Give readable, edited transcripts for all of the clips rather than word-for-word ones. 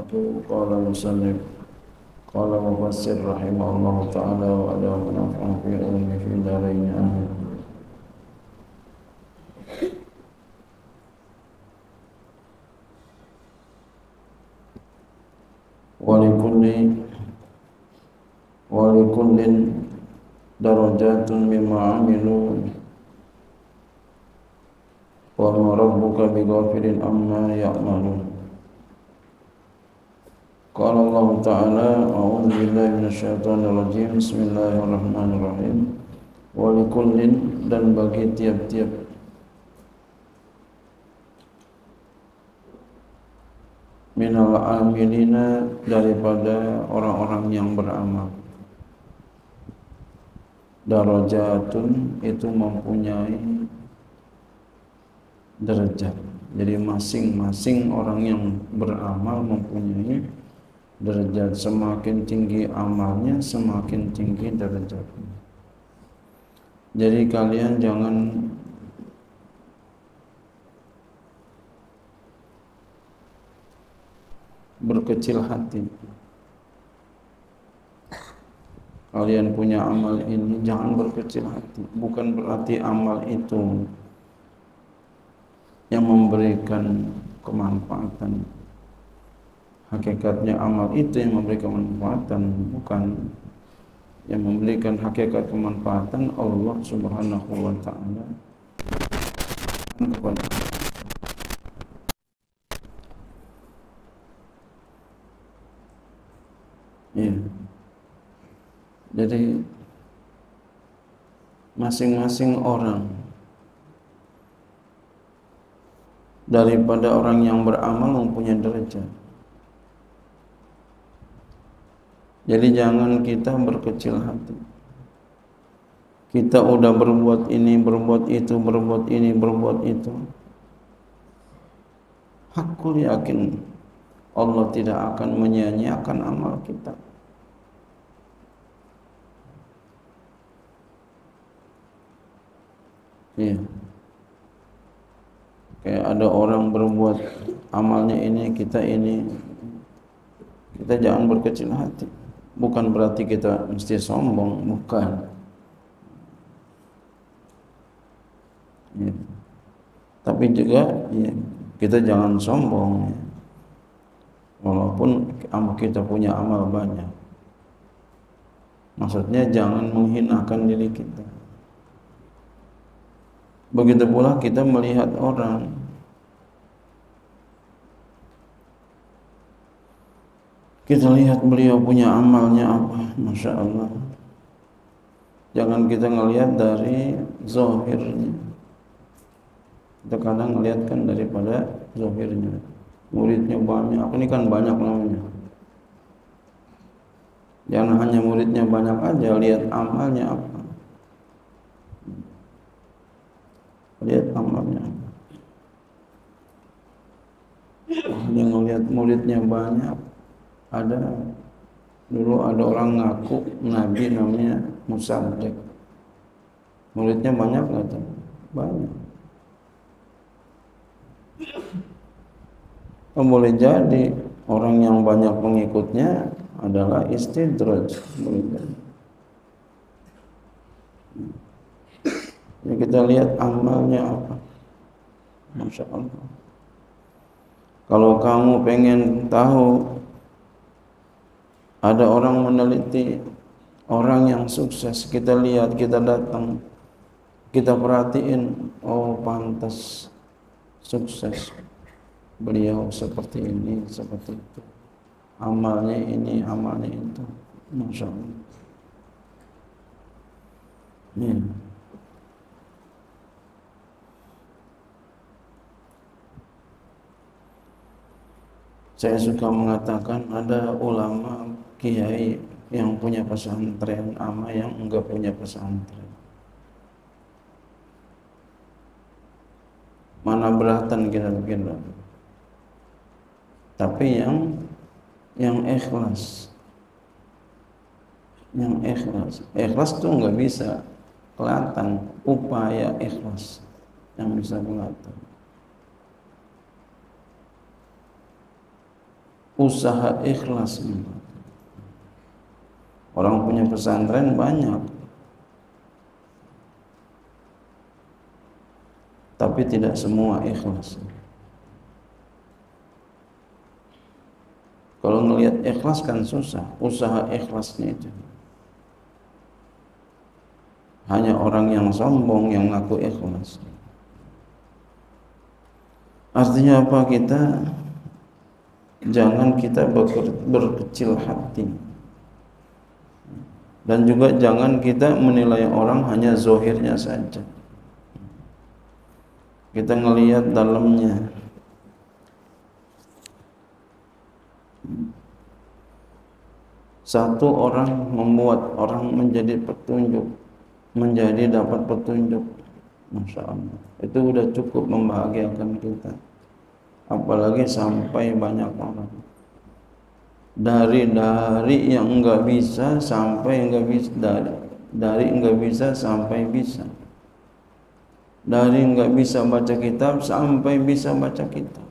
wabarakatuh. Qala musannif qala mufassir rahimahullahu ta'ala wa ala nafa'ana fi ilmi fi darain amin. Walikullin darajatun mimma amilu wa ma rabbuka bighafilin amma ya'malun. Qala Allah Ta'ala a'udzu billahi minasyaitonir rajim. Bismillahirrahmanirrahim. Walikullin, dan bagi tiap-tiap minal amilina, daripada orang-orang yang beramal, darajatun, itu mempunyai derajat. Jadi masing-masing orang yang beramal mempunyai derajat. Semakin tinggi amalnya, semakin tinggi derajatnya. Jadi kalian jangan berkecil hati. Kalian punya amal ini, jangan berkecil hati. Bukan berarti amal itu yang memberikan kemanfaatan. Hakikatnya amal itu yang memberikan kemanfaatan, bukan. Yang memberikan hakikat kemanfaatan Allah Subhanahu wa ta'ala kepada ya. Jadi masing-masing orang daripada orang yang beramal mempunyai derajat. Jadi jangan kita berkecil hati. Kita udah berbuat ini, berbuat itu, berbuat ini, berbuat itu. Aku yakin Allah tidak akan menyia-nyiakan amal kita. Iya. Kayak ada orang berbuat amalnya ini, kita jangan berkecil hati. Bukan berarti kita mesti sombong, bukan. Ya. Tapi juga ya, kita jangan sombong. Ya. Walaupun kita punya amal banyak. Maksudnya jangan menghinakan diri kita. Begitu pula kita melihat orang. Kita lihat beliau punya amalnya apa, Masya Allah. Jangan kita ngelihat dari zahirnya. Kita kadang ngelihat kan daripada zahirnya. Muridnya banyak, ini kan banyak namanya. Jangan hanya muridnya banyak aja, lihat amalnya apa. Lihat amalnya apa. Hanya ngelihat muridnya banyak. Dulu ada orang ngaku Nabi namanya Musaddiq. Muridnya banyak nggak tahu? Banyak. Boleh jadi orang yang banyak pengikutnya adalah istidraj. Ya, kita lihat amalnya apa. Masya Allah. Kalau kamu pengen tahu, ada orang meneliti orang yang sukses, kita lihat, kita datang, kita perhatiin, oh pantas sukses beliau seperti ini, seperti itu, amalnya ini, amalnya itu, Masya Allah. Ya. Saya suka mengatakan ada ulama kiai yang punya pesantren sama yang enggak punya pesantren. Mana beratan kira-kira? Tapi yang ikhlas. Ikhlas tuh enggak bisa kelihatan, upaya ikhlas yang bisa kelihatan. usaha ikhlas. Orang punya pesantren banyak, tapi tidak semua ikhlas. Kalau ngelihat ikhlas kan susah, usaha ikhlasnya itu. Hanya orang yang sombong yang ngaku ikhlas. Artinya apa? Jangan kita berkecil hati. Dan juga jangan kita menilai orang hanya zahirnya saja. Kita ngelihat dalamnya. Satu orang membuat orang menjadi petunjuk, menjadi dapat petunjuk, Masya Allah, itu udah cukup membahagiakan kita. Apalagi sampai banyak orang, dari yang enggak bisa sampai enggak bisa, dari enggak bisa sampai bisa, dari enggak bisa baca kitab sampai bisa baca kitab.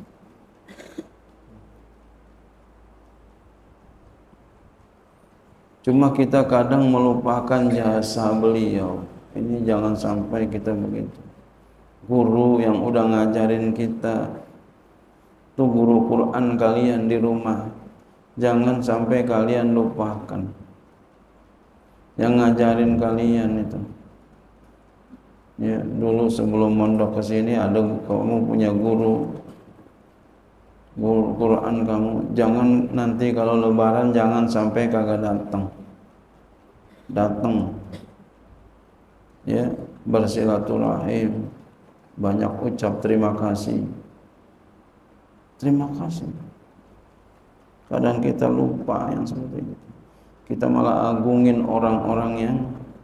Cuma kita kadang melupakan jasa beliau. Ini jangan sampai kita begitu. Guru yang udah ngajarin kita, tuh guru Quran kalian di rumah, jangan sampai kalian lupakan. Yang ngajarin kalian itu. Ya, dulu sebelum mondok ke sini ada kamu punya guru Quran kamu, jangan nanti kalau lebaran jangan sampai kagak datang ya, bersilaturahim, banyak ucap terima kasih. Kadang kita lupa yang seperti itu, kita malah agungin orang-orang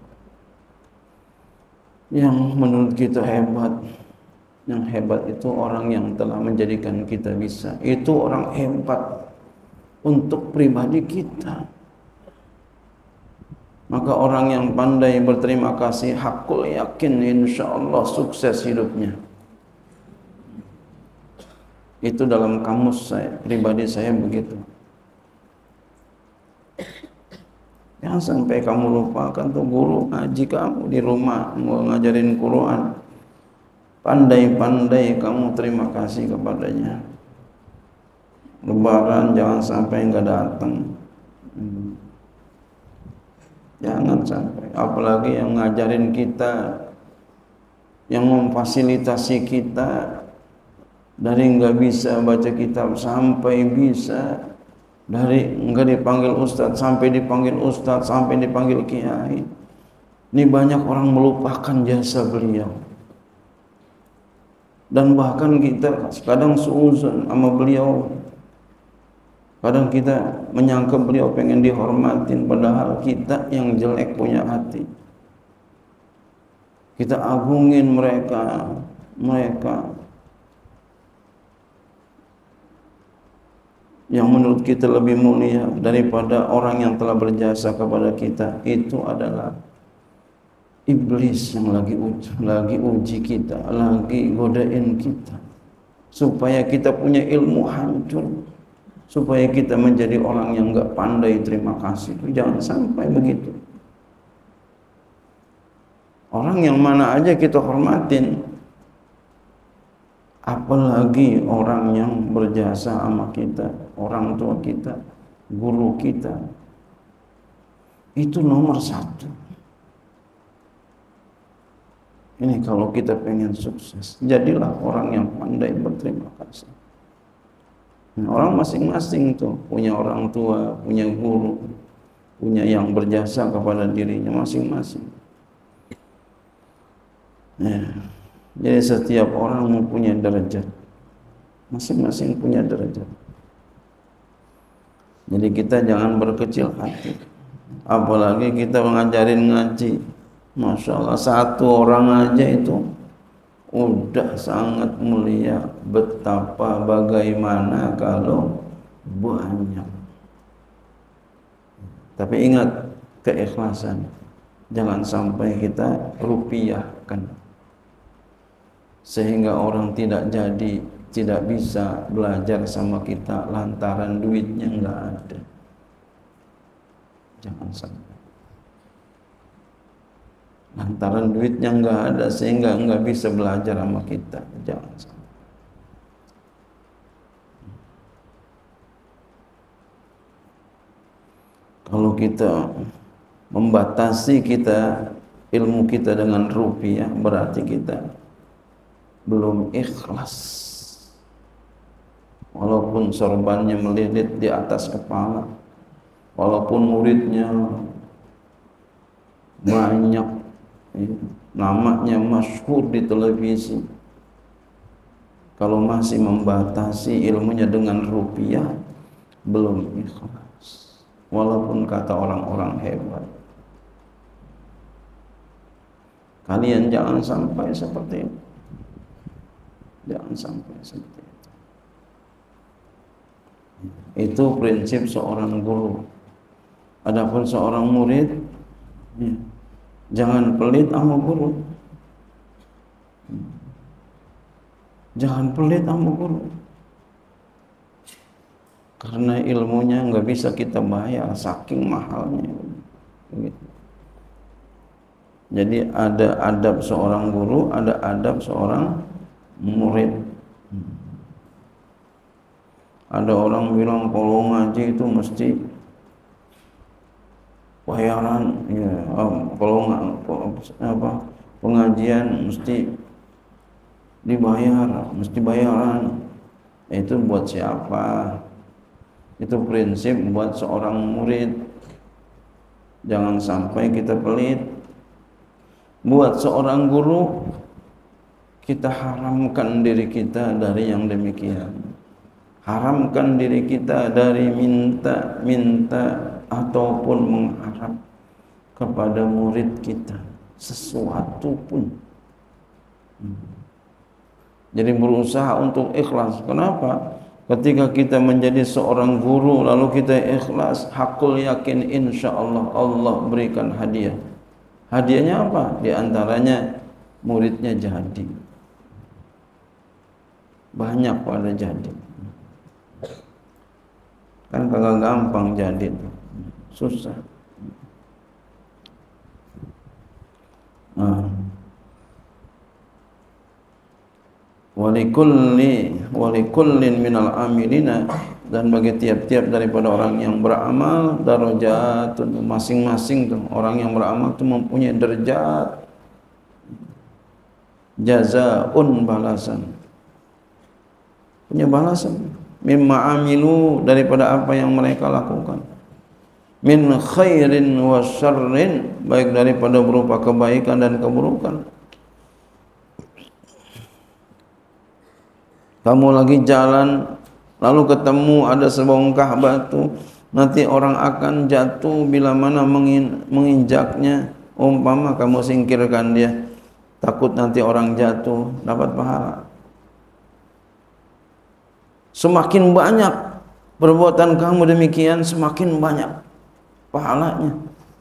yang menurut kita hebat. Yang hebat itu orang yang telah menjadikan kita bisa. Itu orang hebat untuk pribadi kita. Maka orang yang pandai berterima kasih, hakul yakin insya Allah sukses hidupnya. Itu dalam kamus saya, pribadi saya begitu. Jangan sampai kamu lupakan tuh guru ngaji kamu di rumah, mau ngajarin Quran. Pandai-pandai kamu terima kasih kepadanya. Lebaran jangan sampai enggak datang. Jangan sampai. Apalagi yang ngajarin kita, yang memfasilitasi kita, dari enggak bisa baca kitab sampai bisa, dari enggak dipanggil ustadz sampai dipanggil ustadz, sampai dipanggil kiai. Ini banyak orang melupakan jasa beliau. Dan bahkan kita kadang suuzon sama beliau. Kadang kita menyangka beliau pengen dihormatin, padahal kita yang jelek punya hati. Kita agungin mereka yang menurut kita lebih mulia daripada orang yang telah berjasa kepada kita. Itu adalah iblis yang lagi uji kita, lagi godain kita, supaya kita punya ilmu hancur, supaya kita menjadi orang yang enggak pandai terima kasih. Jangan sampai begitu. Orang yang mana aja kita hormatin, apalagi orang yang berjasa sama kita, orang tua kita, guru kita. Itu nomor satu. Ini kalau kita pengen sukses, jadilah orang yang pandai berterima kasih. Orang masing-masing tuh punya orang tua, punya guru, punya yang berjasa kepada dirinya masing-masing. Jadi setiap orang mempunyai derajat, masing-masing punya derajat. Jadi kita jangan berkecil hati, apalagi kita mengajarin ngaji. Masya Allah, satu orang aja itu udah sangat mulia. Betapa bagaimana kalau banyak. Tapi ingat keikhlasan, jangan sampai kita rupiahkan sehingga orang tidak jadi tidak bisa belajar sama kita lantaran duitnya enggak ada. Jangan sampai. Lantaran duitnya enggak ada sehingga enggak bisa belajar sama kita. Jangan sampai. Kalau kita membatasi ilmu kita dengan rupiah, berarti kita belum ikhlas. Walaupun sorbannya melilit di atas kepala, walaupun muridnya banyak, namanya masyhur di televisi, kalau masih membatasi ilmunya dengan rupiah, belum ikhlas. Walaupun kata orang-orang hebat. Kalian jangan sampai seperti itu. Jangan sampai seperti itu. Itu prinsip seorang guru. Adapun seorang murid, jangan pelit sama guru. Jangan pelit sama guru. Karena ilmunya nggak bisa kita bayar, saking mahalnya. Begitu. Jadi ada adab seorang guru, ada adab seorang murid. Ada orang bilang kalau ngaji itu mesti bayaran, ya, kalau pengajian mesti dibayar, mesti bayaran. Itu buat siapa? Itu prinsip buat seorang murid. Jangan sampai kita pelit. Buat seorang guru, kita haramkan diri kita dari yang demikian. Haramkan diri kita dari minta ataupun mengharap kepada murid kita sesuatu pun. Jadi berusaha untuk ikhlas. Kenapa? Ketika kita menjadi seorang guru lalu kita ikhlas, hakul yakin insya Allah Allah berikan hadiah. Hadiahnya apa? Di antaranya muridnya jadi. Banyak pada jadi. Kan kagak gampang jadi, susah. Walikullin minal amilina, dan bagi tiap-tiap daripada orang yang beramal darajatun, masing-masing tuh orang yang beramal itu mempunyai derajat, jazaun, balasan, punya balasan, mimma amilu, daripada apa yang mereka lakukan, min khairin wa syarrin, baik daripada berupa kebaikan dan keburukan. Kamu lagi jalan, lalu ketemu ada sebongkah batu, nanti orang akan jatuh bila mana menginjaknya. Umpama kamu singkirkan dia, takut nanti orang jatuh, dapat pahala. Semakin banyak perbuatan kamu demikian, semakin banyak pahalanya.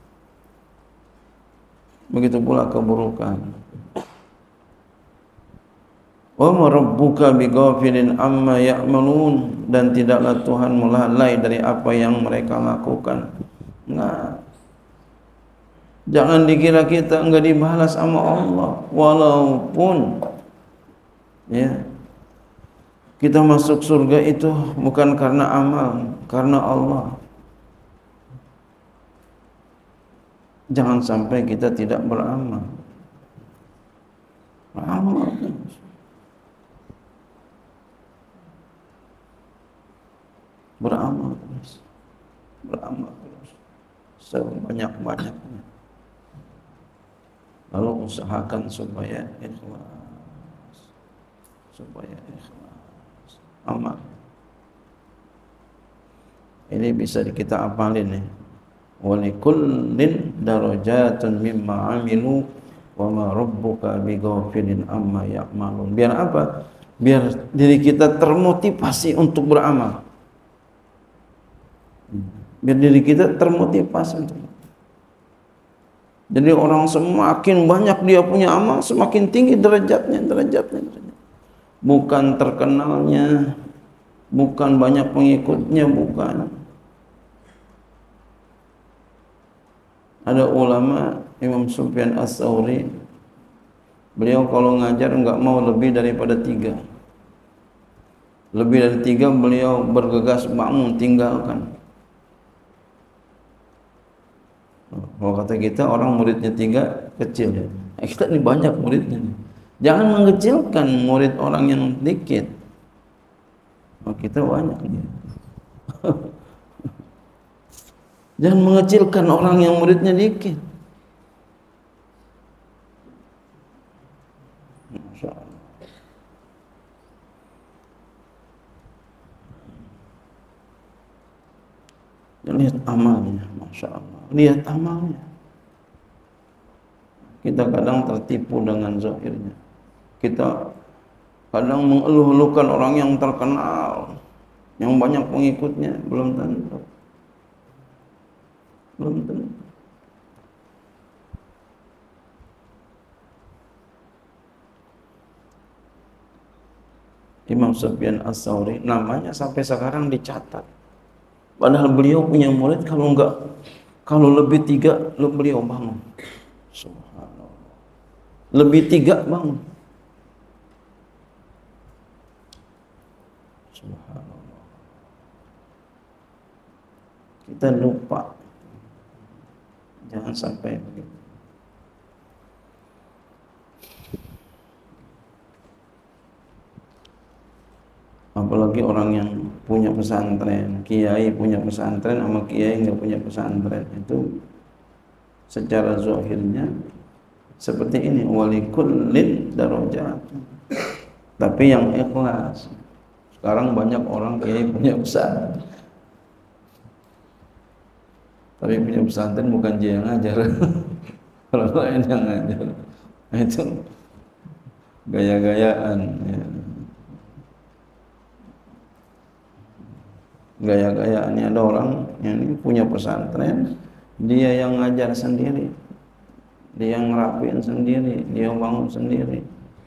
Begitu pula keburukan. Wa ma rabbuka bighafilin amma ya'malun, dan tidaklah Tuhanmu lalai dari apa yang mereka lakukan. Nah, jangan dikira kita enggak dibalas sama Allah, walaupun ya kita masuk surga itu bukan karena amal, karena Allah. Jangan sampai kita tidak beramal. Beramal. Beramal terus, beramal terus, sebanyak-banyaknya. Lalu usahakan supaya ikhlas, amal. Ini bisa kita apalin nih. Walikullin darajatun mimma amilu wa ma rabbuka bighafilin amma ya'malun. Biar apa? Biar diri kita termotivasi untuk beramal. Biar diri kita termotivasi untuk. Jadi orang semakin banyak dia punya amal, semakin tinggi derajatnya. bukan terkenalnya, bukan banyak pengikutnya, bukan. Ada ulama Imam Sufyan Ats-Tsauri, beliau kalau ngajar enggak mau lebih daripada 3. Lebih dari 3 beliau bergegas bangun tinggalkan. Kalau kata kita orang muridnya 3 kecil ya. Kita ini banyak muridnya. Jangan mengecilkan murid orang yang dikit. Oh, kita banyak ya. Jangan mengecilkan orang yang muridnya dikit. Masya Allah. Lihat amalnya, Masya Allah. Lihat amalnya. Kita kadang tertipu dengan zahirnya. Kita kadang mengeluh-elukan orang yang terkenal, yang banyak pengikutnya, belum tentu. Belum tentu. Imam Sufyan Ats-Tsauri namanya sampai sekarang dicatat. Padahal beliau punya murid kalau lebih 3 beliau bangun. Subhanallah. Lebih 3 bangun. Subhanallah. Kita lupa. Jangan sampai begitu. Apalagi orang yang punya pesantren, kiai punya pesantren sama kiai nggak punya pesantren, itu secara zahirnya seperti ini, walikullin darajat. Tapi yang ikhlas. Sekarang banyak orang kiai punya pesantren, tapi punya pesantren bukan dia yang ngajar, orang lain yang ngajar. Itu gaya-gayaan ya. Gaya-gayaannya ada orang yang punya pesantren, dia yang ngajar sendiri, dia yang ngerapiin sendiri, dia yang bangun sendiri.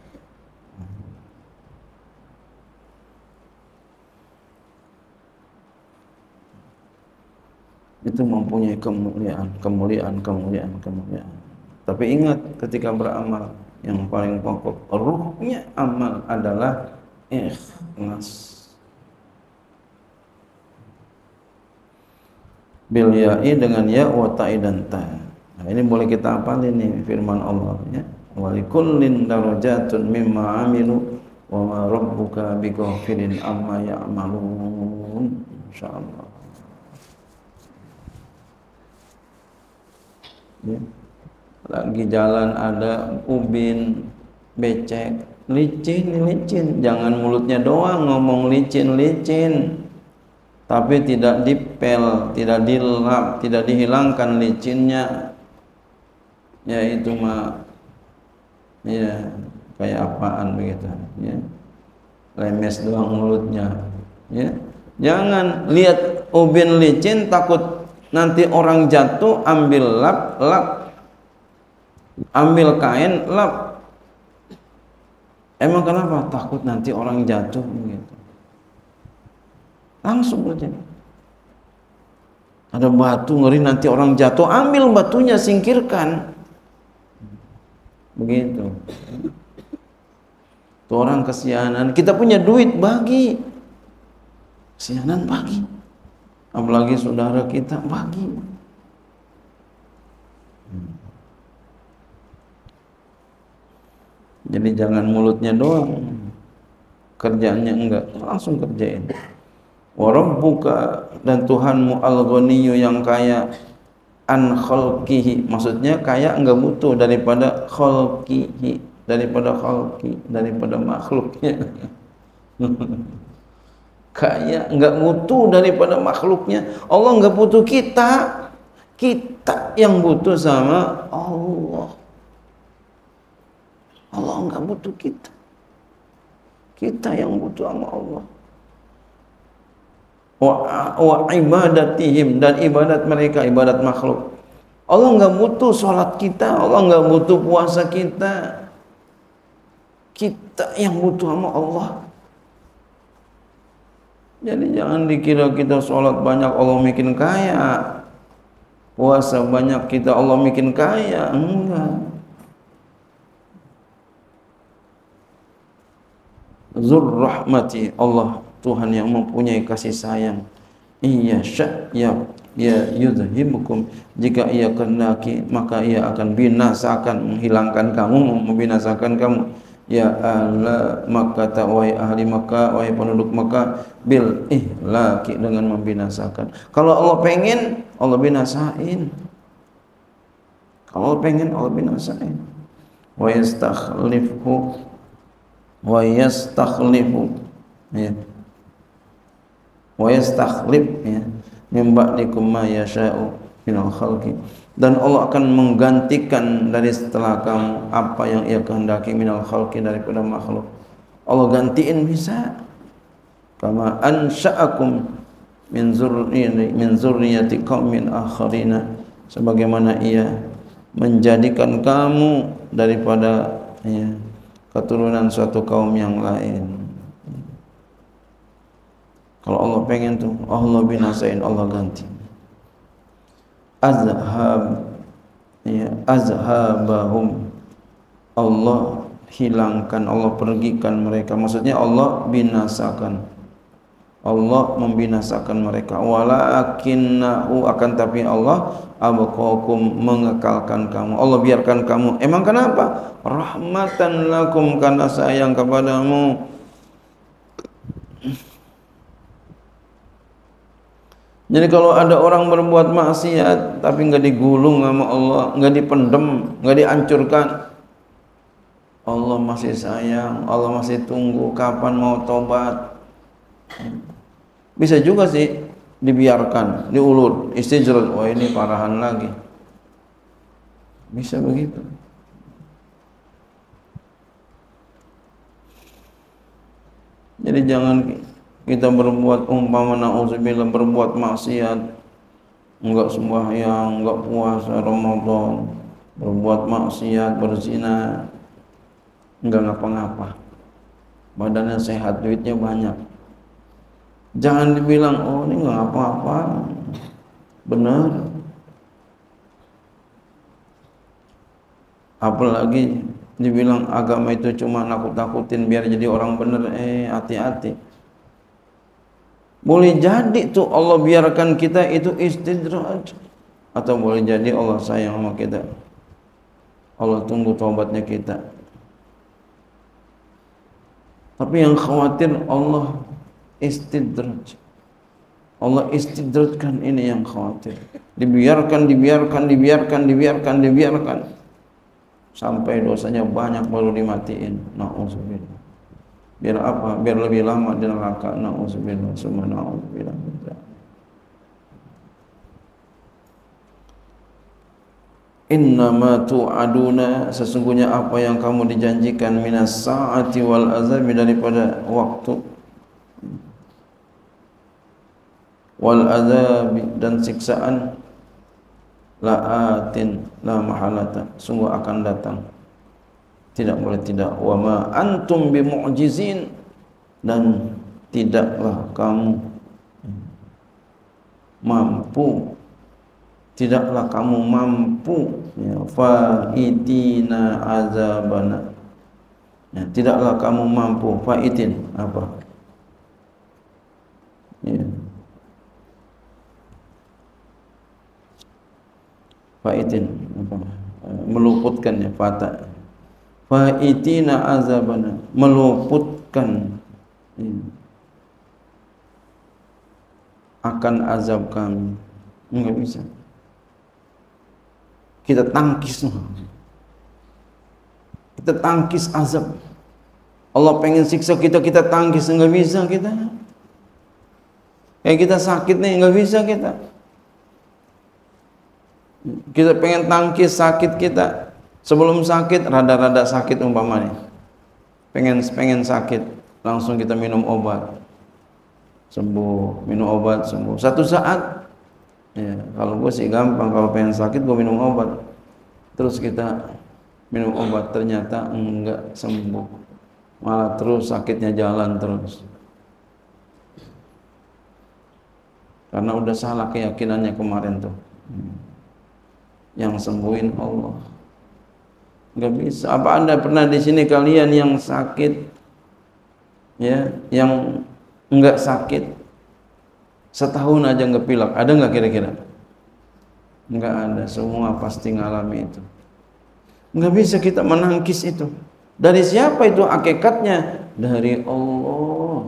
Itu mempunyai kemuliaan. Tapi ingat, ketika beramal yang paling pokok, ruhnya amal adalah ikhlas. Bil ya'i dengan ya wa ta'i dan ta. Nah, ini boleh kita hafalin nih firman Allah ya. Wa likullin darajatun mimma 'amilu wa ma rabbuka bighafilin amma ya'malun. Insyaallah. Ya. Lagi jalan ada ubin becek, licin. Jangan mulutnya doang ngomong licin. Tapi tidak dipel, tidak dilap, tidak dihilangkan licinnya. Ya itu mah ya kayak apaan begitu ya. Lemes doang mulutnya ya. Jangan lihat ubin licin takut nanti orang jatuh, ambil lap. Ambil kain lap. Emang kenapa? Takut nanti orang jatuh begitu. Langsung aja. Ada batu ngeri nanti orang jatuh, ambil batunya, singkirkan. Begitu. Itu orang kesianan. Kita punya duit, bagi. Kesianan bagi. Apalagi saudara kita, bagi. Jadi jangan mulutnya doang, kerjaannya enggak, langsung kerjain. Wa rabbuka, dan Tuhanmu al-ghaniyyu yang kaya, an khalqihi, maksudnya kaya enggak butuh daripada khalqihi, daripada makhluknya. Kaya enggak butuh daripada makhluknya. Allah enggak butuh kita, kita yang butuh sama Allah. Allah enggak butuh kita, kita yang butuh sama Allah. Wa ibadatihim, dan ibadat mereka, ibadat makhluk. Allah enggak butuh sholat kita, Allah enggak butuh puasa kita. Kita yang butuh sama Allah. Jadi jangan dikira kita sholat banyak Allah bikin kaya, puasa banyak kita Allah bikin kaya. Enggak. Zur rahmati, Allah Tuhan yang mempunyai kasih sayang. Iya sya ya yudhibukum, jika ia kehendaki maka ia akan binasakan, menghilangkan kamu, membinasakan kamu. Ya ahla Makkah, wahai ahli Makkah, wahai penduduk Makkah, bil ihlaki, dengan membinasakan. Kalau Allah pengen, Allah binasain. Kalau Allah pengen, Allah binasain. Wa yastakhlifu, wa yastakhlifu, ya. Wa yastakhlif, ya, min ba'dikum ma yasha'u minal khalqi, dan Allah akan menggantikan dari setelah kamu apa yang ia kehendaki minal khalqi, daripada makhluk. Allah gantiin bisa. Kama ansha'akum min zurriyati qaumin akharina, sebagaimana ia menjadikan kamu daripada, ya, keturunan suatu kaum yang lain. Kalau Allah pengen tuh, Allah binasain, Allah ganti. Azhabahum, Allah hilangkan, Allah pergikan mereka. Maksudnya Allah binasakan, Allah membinasakan mereka. Walakinnahu, akan tapi Allah abqakum, mengekalkan kamu. Allah biarkan kamu. Emang kenapa? Rahmatan lakum, karena sayang kepadamu. Jadi kalau ada orang berbuat maksiat tapi enggak digulung sama Allah, enggak dipendem, enggak dihancurkan, Allah masih sayang, Allah masih tunggu kapan mau tobat. Bisa juga sih dibiarkan, diulur, istijrad, wah ini parahan lagi. Bisa begitu. Jadi jangan kita berbuat, umpama na'udzubillah, berbuat maksiat, enggak sembahyang, enggak puasa Ramadan, berbuat maksiat, berzina, enggak ngapa-ngapa, badannya sehat, duitnya banyak, jangan dibilang oh ini enggak ngapa-ngapa. Benar. Apalagi dibilang agama itu cuma nakut-nakutin biar jadi orang benar. Hati-hati. Boleh jadi tuh Allah biarkan kita itu istidraj, atau boleh jadi Allah sayang sama kita, Allah tunggu taubatnya kita. Tapi yang khawatir Allah istidraj, Allah istidrajkan, ini yang khawatir. Dibiarkan sampai dosanya banyak baru dimatiin. Na'udzubillah. Biar apa? Biar lebih lama di neraka. Na'udzubillah, summa na'udzubillah. Innama tu'aduna, sesungguhnya apa yang kamu dijanjikan, minas sa'ati wal azabi, daripada waktu, wal azabi, dan siksaan, la'atin, la mahalata, sungguh akan datang, tidak boleh tidak. Wa ma antum bimu'jizin, dan tidaklah kamu mampu, tidaklah kamu mampu, ya, faitina azabana, ya, tidaklah kamu mampu. Faitin apa? Ya. Faitin apa? Meluputkan, ya, fata. Faitina azabana, meluputkan, ya, akan azab kami. Enggak bisa. Kita tangkis, kita tangkis azab. Allah pengen siksa kita, kita tangkis, enggak bisa kita. Kayak kita sakit nih, enggak bisa kita. Kita pengen tangkis sakit kita. Sebelum sakit, rada-rada sakit umpamanya, pengen sakit, langsung kita minum obat, sembuh. Minum obat, sembuh. Satu saat, ya, kalau gue sih gampang, kalau pengen sakit gue minum obat. Terus kita minum obat, ternyata enggak sembuh. malah terus sakitnya jalan terus. Karena udah salah keyakinannya kemarin tuh. Yang sembuhin Allah. Enggak bisa. Apa Anda pernah di sini kalian yang sakit, ya, yang enggak sakit setahun aja enggak pilek? Ada enggak kira-kira? Enggak ada. Semua pasti ngalami itu. Enggak bisa kita menangkis itu. Dari siapa itu hakikatnya? Dari Allah.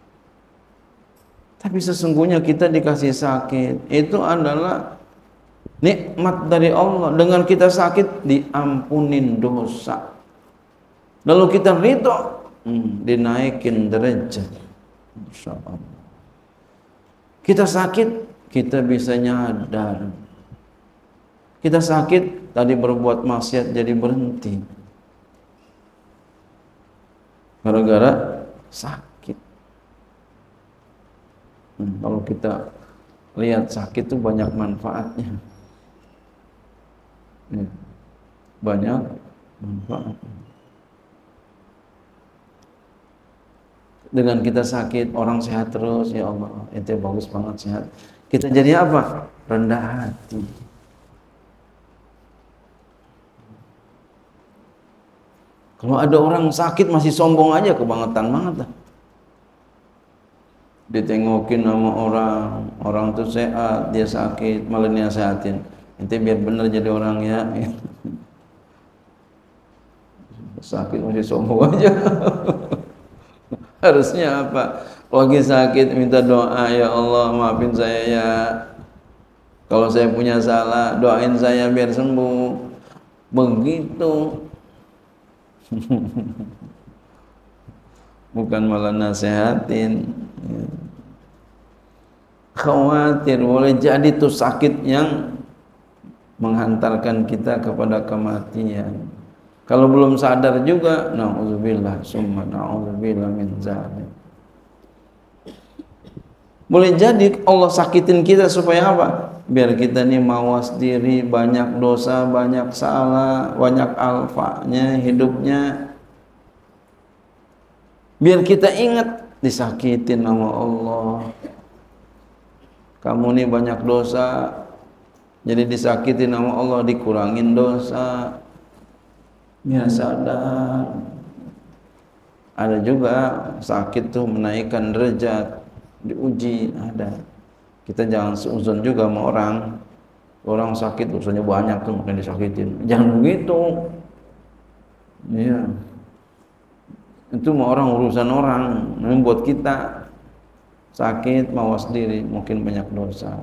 Tapi sesungguhnya kita dikasih sakit itu adalah nikmat dari Allah. Dengan kita sakit diampunin dosa. Lalu kita ridho, dinaikin derajat. Masya Allah. Kita sakit, kita bisa nyadar. Kita sakit, tadi berbuat maksiat jadi berhenti. Gara-gara sakit. Kalau kita lihat sakit itu banyak manfaatnya. Banyak manfaatnya. Dengan kita sakit, orang sehat terus, ya Allah, itu bagus banget sehat. Kita jadi apa? Rendah hati. Kalau ada orang sakit masih sombong aja, kebangetan banget lah. Ditengokin sama orang tuh sehat, dia sakit, malah nasihatin. Ente biar bener jadi orang ya. Sakit masih sombong aja. Harusnya apa? Lagi sakit minta doa, ya Allah maafin saya ya. Kalau saya punya salah, doain saya biar sembuh. Begitu. Bukan malah nasehatin. Khawatir boleh jadi itu sakit yang menghantarkan kita kepada kematian. Kalau belum sadar juga, na'udzubillah summa na'udzubillah min zalik. Boleh jadi Allah sakitin kita supaya apa? Biar kita nih mawas diri, banyak dosa, banyak salah, banyak alfanya hidupnya. Biar kita ingat disakitin sama Allah. Kamu nih banyak dosa, jadi disakitin sama Allah, dikurangin dosa. Biar sadar. Ada juga sakit tuh menaikkan derajat, diuji ada. Kita jangan seuzon juga sama orang. Orang sakit dosanya banyak tuh makanya disakitin. Jangan begitu. Iya. Itu mau orang urusan orang, membuat kita sakit, mawas diri, mungkin banyak dosa.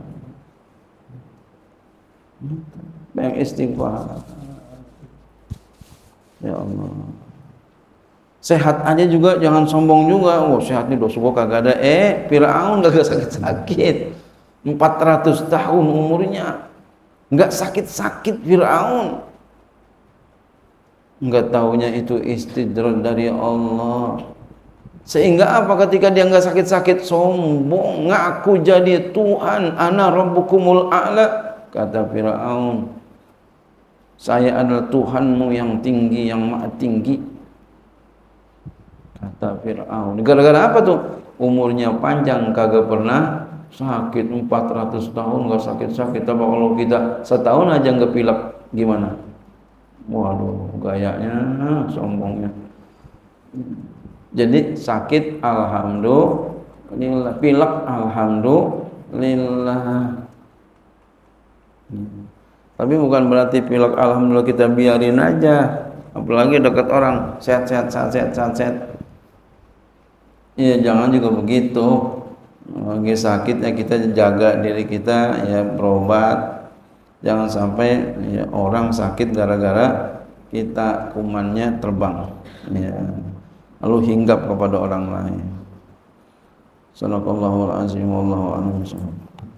Banyak istighfar. Ya Allah. Sehat aja juga jangan sombong juga. Oh, sehat nih dosa gua kagak ada. Firaun kagak sakit-sakit. 400 tahun umurnya. Enggak sakit-sakit Firaun. Enggak taunya itu istidraj dari Allah. Sehingga apa ketika dia enggak sakit-sakit sombong, ngaku jadi Tuhan, ana rabbukumul a'la, kata Firaun. Saya adalah Tuhanmu yang tinggi, yang maha tinggi, kata Firaun. Gara-gara apa tuh? Umurnya panjang kagak pernah sakit, 400 tahun enggak sakit-sakit. Tapi kalau kita setahun aja enggak pilek gimana? Waduh, gayanya sombongnya. Jadi sakit alhamdulillah, pilek alhamdulillah. Tapi bukan berarti pilek alhamdulillah kita biarin aja. Apalagi dekat orang sehat. Ya jangan juga begitu. Lagi sakit ya kita jaga diri kita, ya berobat. Jangan sampai ya, orang sakit gara-gara kita kumannya terbang, ya, lalu hinggap kepada orang lain. Sadaqallahul azim wallahu a'lam.